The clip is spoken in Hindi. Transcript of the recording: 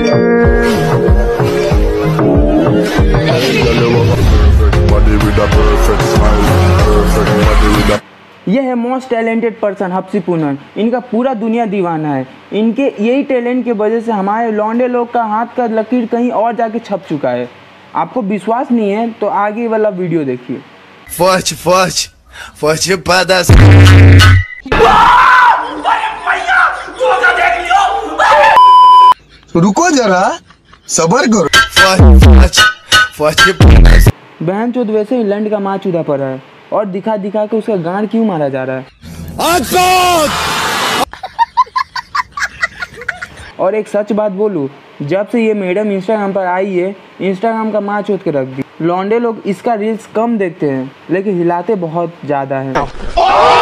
ये है most talented person Hapsi Poonam. इनका पूरा दुनिया दीवाना है। इनके यही टैलेंट की वजह से हमारे लौंडे लोग का हाथ का लकीर कहीं और जाके छप चुका है। आपको विश्वास नहीं है तो आगे वाला वीडियो देखिए। रुको जरा, सबर करो। बहन चोद वैसे ही लंड का माँ चूदा पड़ा है और दिखा दिखा के उसका गांड क्यों मारा जा रहा है। और एक सच बात बोलूं, जब से ये मैडम इंस्टाग्राम पर आई है, इंस्टाग्राम का माँ चोद के रख दी। लौंडे लोग इसका रील्स कम देखते हैं लेकिन हिलाते बहुत ज़्यादा हैं।